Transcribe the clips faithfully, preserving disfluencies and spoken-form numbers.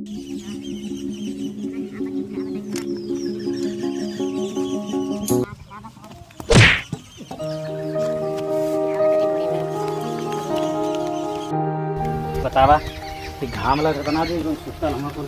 बतावा घाम लग बना दे सुतल हमको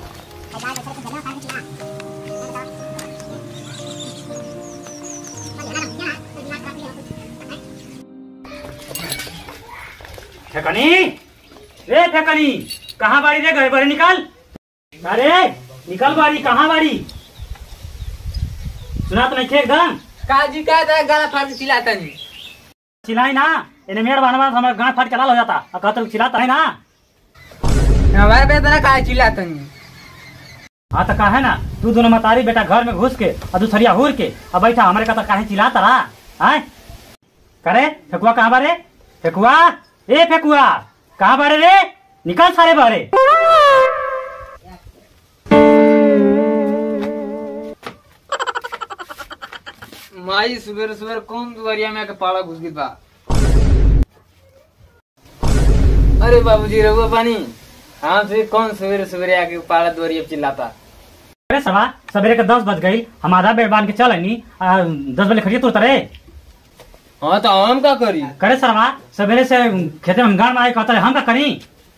फेकनी रे फेकनी कहाँ बाड़ी रे गए बड़े निकाल अरे निकल बाड़ी कहाँ बाड़ी सुना तो नहीं थे एकदम काजी का गाला फाड़ चिल्लाता नहीं चिल्लाई ना इन्हें मेड़ बनवा हमारा गांठ फाट चला हो जाता और कहते चिल्लाता है ना हमारे पे इतना का चिल्लाता नहीं। हाँ तो कहा है ना तू दोनों मतारी बेटा घर में घुस के और दूसरिया हुर के अब बैठा हमारे कहता काहे चिल्लाता रहा है करे फेकुआ कहाँ बारे फेकुआ ए फेकुआ कहाँ बारे रे निकल सारे बारे माई सुबह सुबह कौन दुआरिया में आके पाड़ा घुस गई बा। अरे बाबूजी रहुआ पानी हाँ से कौन सवेरे सवेरे आके पाड़ा दुआरिया चिल्लाता। अरे सवा सवेरे के दस बज गई हम आधा बेड़ बांध के चल नी दस बजे खड़िए तुरत रे हाँ तो हम का करी करे सरवा सवेरे से खेते में गाड़ मारे कहता है हम का करी।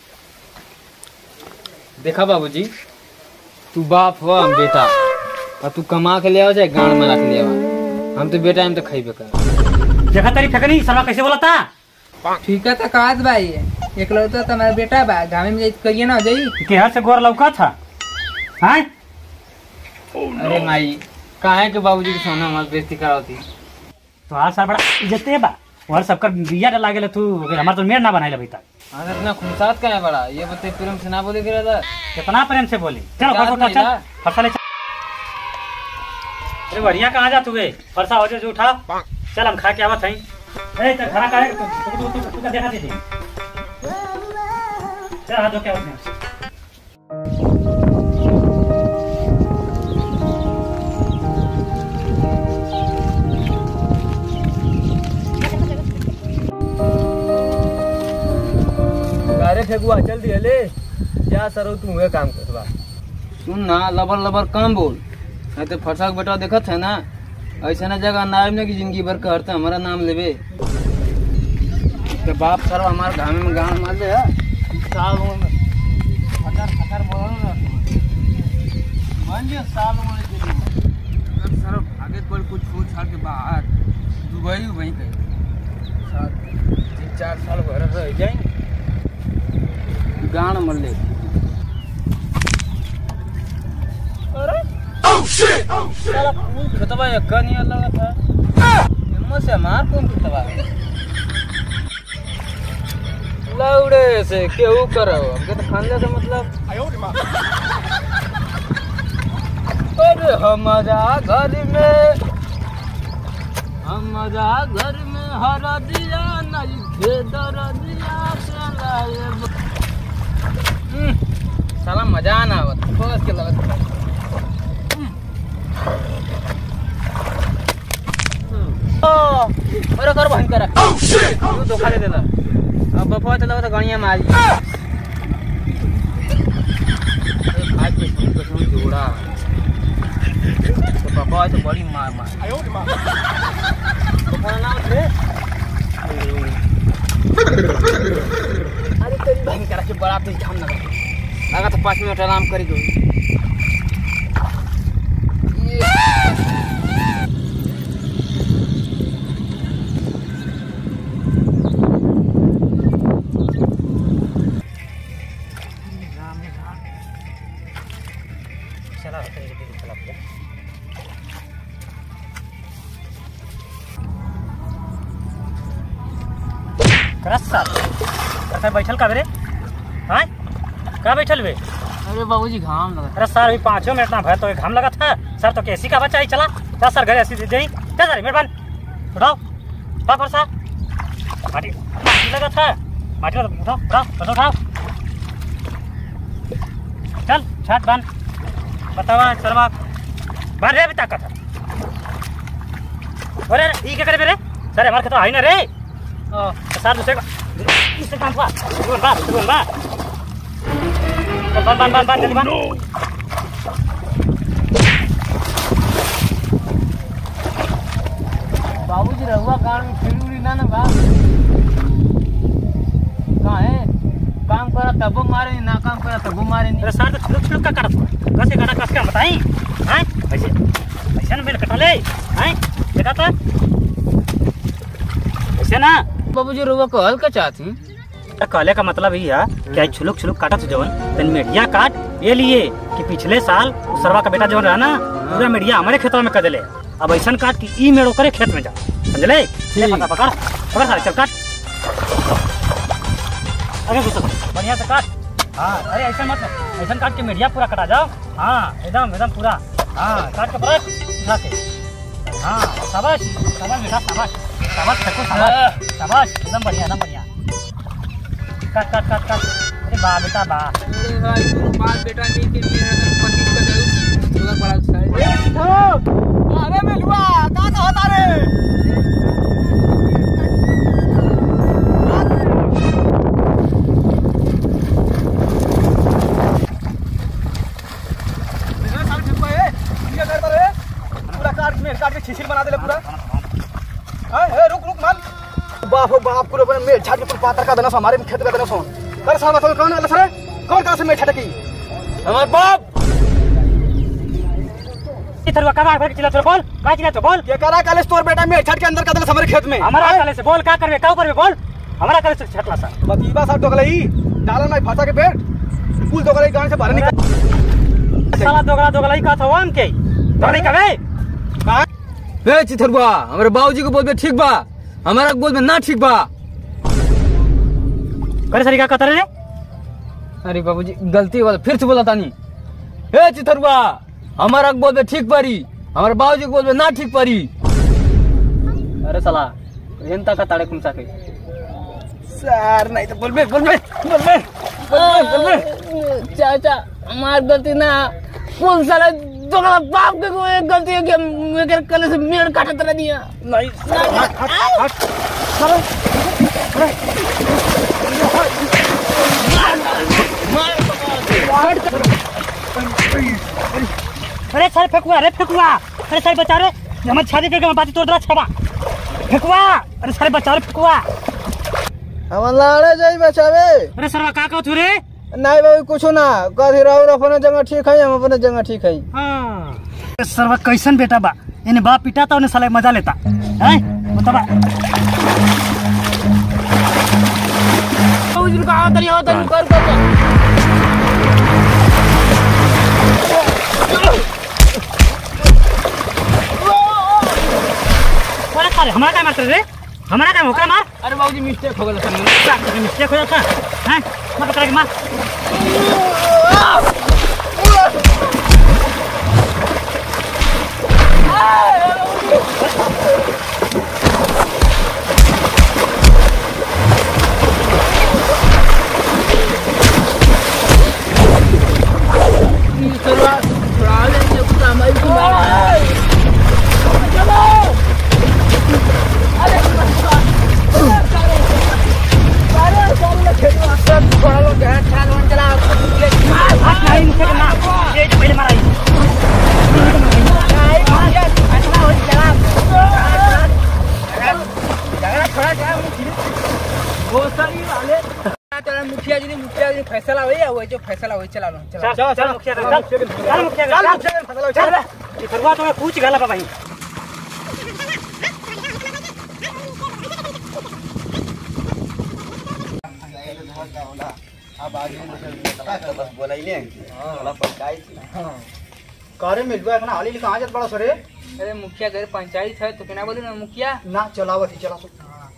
देखा बाबूजी तू बाप हो हम बेटा और तू कमा के ले आओ चाहे गाड़ मारा के ले आओ हम तो बेटा हम तो खाइबे कर देखा तेरी फेकनी सरवा कैसे बोला था ठीक है तो काज भाई एकलौता तुम्हारा बेटा बा गाँव में करिए ना जाई के हर से गोर लौका था हैं अरे माई काहे के बाबूजी के सोना हमार बेइज्जती करावती तो हाल सार बड़ा इज्जते बा और सबकर बिया डाला गेले तू हमार तो मेर ना बनाइले अभी तक हाँ इतना खुमसात का है बड़ा ये बते प्रेम से ना बोले गिरा था कितना प्रेम से बोली चल फटा चल फटा ले अरे बढ़िया कहाँ जा तू फरसा हो जो उठा चल हम खा के आवत हई ए तो खाना काहे तू तू तू देखा दे चल हाथ धो के आवत अरे फेकुआ जल्दी हले क्या सरो तू हुए काम करवा सुन ना लबर लबर काम बोल नहीं तो फरसा के बेटा देखत है ना ऐसा ना जगह नाम ने की जिंदगी भर कहते हमारा नाम लेवे तो बाप सर हमारे गाँव में गाँव मार दे साल में हजार हजार बोल ना मान लिया साल में सर आगे कोई कुछ छोड़ छाड़ के बाहर दुबई वहीं कहीं सात तीन चार साल भर रह जाएंगे गान मर ले अरे ओह शिट ओह शिट साला फूल खतवा एक नहीं लगा था हिम्मत से मार कौन खतवा लौड़े से केहू करो हमके तो खाने से मतलब आयो रे मां अरे हमारा घर में हमारा घर में हरा दिया नहीं खेदर दिया चलाए साला मजा ना आवत बस के लगत ओ अरे कर बहन कर तू धोखा दे देला अब बफवा तो लगत गणिया मारी आज के सुन के सुन जोड़ा तो बफवा तो बड़ी मार मार आयो रे मां बफवा ना उठे अरे तेरी बहन करा के बड़ा तो झाम लगा लगा तो पाँच मिनट आराम करेगी बैठल का बेरे हाँ का बैठल बे अरे बाबूजी घाम लगा अरे सर अभी पाँचों मिनट ना भर तो घाम लगा था सर तो कैसी का बच्चा ही चला क्या सर घर ऐसी दे क्या सर मेहरबान उठाओ उठाओ फरसा माटी माटी लगा था माटी उठाओ उठाओ उठाओ उठाओ चल छत बांध बतावा सरवा बांध रे अभी ताकत अरे ये क्या करे मेरे सर हमारे खेत आई ना रे सर दूसरे को इससे काम हुआ बा बा बांध बांध बांध बांध जल्दी बांध। बाबूजी रहुआ गाँव में खीरी उड़ी ना ना बा कहाँ है काम करा तबो मारे ना काम करा तबो मारे नहीं। अरे सार तो छुड़क छुड़क का काटत हुआ कैसे काटा कस के बताई हैं ऐसे ऐसे ना मेरे कटा ले हैं देखा तो ऐसे ना। बाबूजी रहुआ को हल्का चाहती कहले का मतलब ही है कि छुलुक छुलुक काटा तो जवन तेन मीडिया काट ये लिए कि पिछले साल सरवा का बेटा जवन रहा ना पूरा मीडिया हमारे खेतों में कर दिले। अब ऐसा काट कि ई मेड़ो करे खेत में जा समझले। पकड़ पकड़ पकड़ सारे चल काट आगे घुस बढ़िया से काट। हाँ अरे ऐसा मत ऐसा काट के मीडिया पूरा कटा जाओ। हाँ एकदम एकदम पूरा हाँ काट के पूरा उठा के हाँ शाबाश शाबाश बेटा शाबाश शाबाश देखो शाबाश शाबाश एकदम बढ़िया एकदम बढ़िया काट काट काट काट। अरे बा बेटा बा अरे भाई तू बाल बेटा नहीं के मेरा पति का जरूर जोगा बड़ा साइड अरे मेलुआ का का होता रे मेरा साल ठेको है क्या करता रे पूरा काट में काट के छिछिल बना दे ले पूरा। हां ए रुक रुक मान बाप बाप पूरा बने मेल छाट के पूरा पातर का देना सो हमारे खेत का देना सो कर साल बताओ कौन है सर कौन कहां से मेल छटकी हमार बाप इधर का का चिल्ला तो बोल का चिल्ला तो बोल ये करा काले स्टोर बेटा मेल छट के अंदर का देना हमारे खेत में हमारा काले से बोल का करबे का करबे बोल हमारा काले से छटला सा बतीबा साहब डोगलई डालन में फंसा के पेट पुल डोगलई गांव से बाहर निकल साला दोगला दोगला ही का था हम के दोगला कबे का ए चिथरुआ हमारे बाबूजी को बोलबे ठीक बा हमारा बोलबे ना ठीक बा। करे सरी का कहता रे। अरे बाबूजी गलती हो फिर से बोला तानी। ए चिथरुआ हमारा बोलबे ठीक परी हमारे बाबूजी को बोलबे ना ठीक परी। अरे साला रेंता का ताड़े कुमसा के सर नहीं तो बोलबे बोलबे बोलबे बोलबे चाचा हमार गलती ना कौन साला दोगला बाप के को एक गलती है कि मेरे कल से मेड़ काटा तरह दिया नहीं हट हट चलो अरे सर फेकुआ अरे फेकुआ अरे सर बचा रे हमारी शादी करके मैं बाती तोड़ दरा छबा फेकुआ अरे सर बचा रे फेकुआ हम लाड़े जाई बचावे। अरे सरवा का कहत रे नहीं बाबू कुछ ना कथी राउर अपना जगह ठीक है हम अपना जगह ठीक है। हां सरवा कैसन बेटा बा इने बाप पिटा था उन्हें साले मजा लेता हैं बताबा बाबूजी का तरी हो तरी कर कर अरे हमारा क्या मार रे हमारा क्या होकर मार। अरे बाबूजी मिस्टेक हो गया मिस्टेक हो जाता है मत पकड़ के मार। मुखिया जी ने मुखिया जी फैसला हुई है वो जो फैसला हुई चला लो चला चल चल मुखिया चल चल मुखिया चल फैसला चल ये फरवा तो मैं पूछ गला बा भाई अब आगे बस बोलाइले हां पंचायत हां करे मिलबा अपना हाली कहां जात बड़ा सरे। अरे मुखिया घर पंचायत है तो केना बोली ना मुखिया ना चलावत चला सो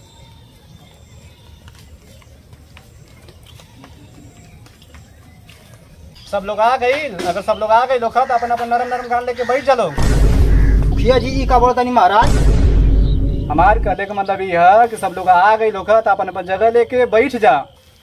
सब लोग आ गई अगर सब लोग आ गए लोग तो अपन अपन नरम नरम गान लेके बैठ चलो। मुखिया जी ई का बोलता नहीं महाराज हमार कहने का मतलब ये है कि सब लोग आ गए लोग तो अपन अपन जगह लेके बैठ जा।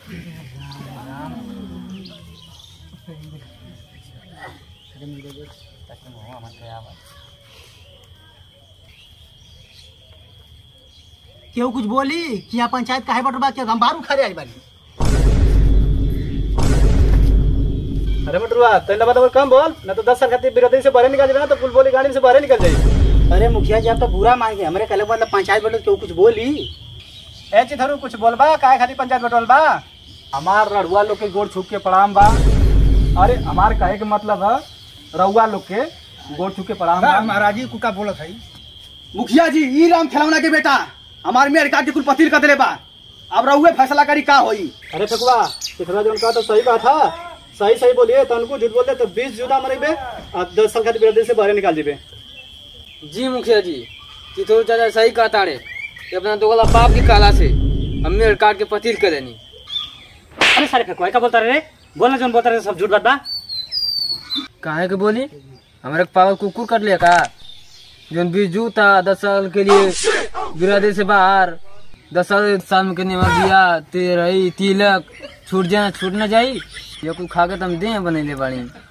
क्यों कुछ बोली कि यहाँ पंचायत काहे बटवा के हम बाहर उखाड़े आई बानी अरे मटरुआ तेल बता कम बोल ना तो दस साल खातिर बिरदई से बाहर निकल जाए ना तो पुल बोली गाड़ी से बाहर निकल जाए। अरे मुखिया जी आप तो बुरा मांगे हमारे कल मतलब पंचायत बैठक क्यों कुछ बोली ए चिथरू कुछ बोलबा काहे खातिर पंचायत बैठल बा। हमार रड़ुआ लोग के गोड़ छुप के प्रणाम बा। अरे हमार कहे के मतलब है रउआ लोग के गोड़ छुप के प्रणाम बा। महाराज जी कुका बोलत है मुखिया जी ई राम खिलौना के बेटा हमार मेयर काट के कुल पतील कर देले बा। अब रउए फैसला करी का होई। अरे फेकुआ चिथरा जोन का तो सही बात था सही सही बोलिए तो उनको झूठ बोलते तो बीस जुदा मरेबे और दस साल खातिर बिरदई से बाहर निकाल देबे। जी मुखिया जी चिथोर चाचा सही कहा ताड़े कि अपना दोगला बाप की काला से हम मेरे काट के पतील कर देनी। अरे सारे फेकुआ क्या बोलता रे बोलना जोन बोलता रे सब झूठ बात बा। काहे के बोली हमारे पावर कुकुर कर लिया का जोन बीजू था दस साल के लिए बिरादरी से बाहर दस साल साल में कितने मर दिया तेरही तिलक छूट जाना छूट न जाई ये कुछ खा के तुम दे बने ले बाड़ी।